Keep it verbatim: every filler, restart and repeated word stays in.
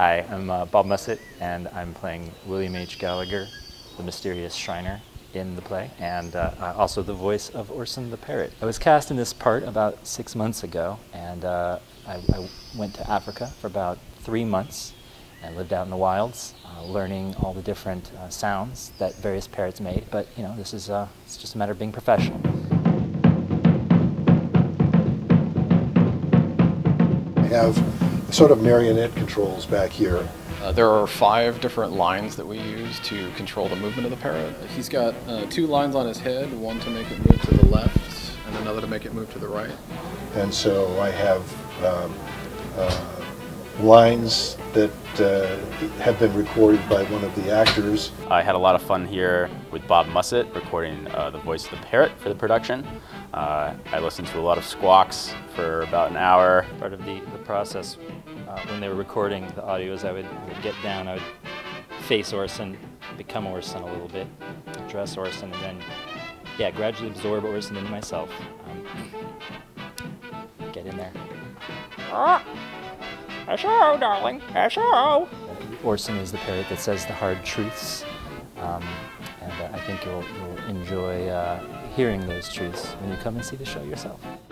Hi, I'm uh, Bob Mussett, and I'm playing William H. Gallagher, the mysterious Shriner, in the play, and uh, uh, also the voice of Orson the parrot. I was cast in this part about six months ago, and uh, I, I went to Africa for about three months and lived out in the wilds, uh, learning all the different uh, sounds that various parrots made. But you know, this is uh, it's just a matter of being professional. I have sort of marionette controls back here. Uh, there are five different lines that we use to control the movement of the parrot. He's got uh, two lines on his head, one to make it move to the left and another to make it move to the right. And so I have um, uh, lines that uh, have been recorded by one of the actors. I had a lot of fun here with Bob Mussett recording uh, the voice of the parrot for the production. Uh, I listened to a lot of squawks for about an hour. Part of the, the process uh, when they were recording the audio is I would, I would get down, I would face Orson, become Orson a little bit, dress Orson, and then yeah, gradually absorb Orson into myself. Um, get in there. Ah, hello, darling. Hello. Orson is the parrot that says the hard truths, um, and uh, I think you'll, you'll enjoy uh, hearing those truths when you come and see the show yourself.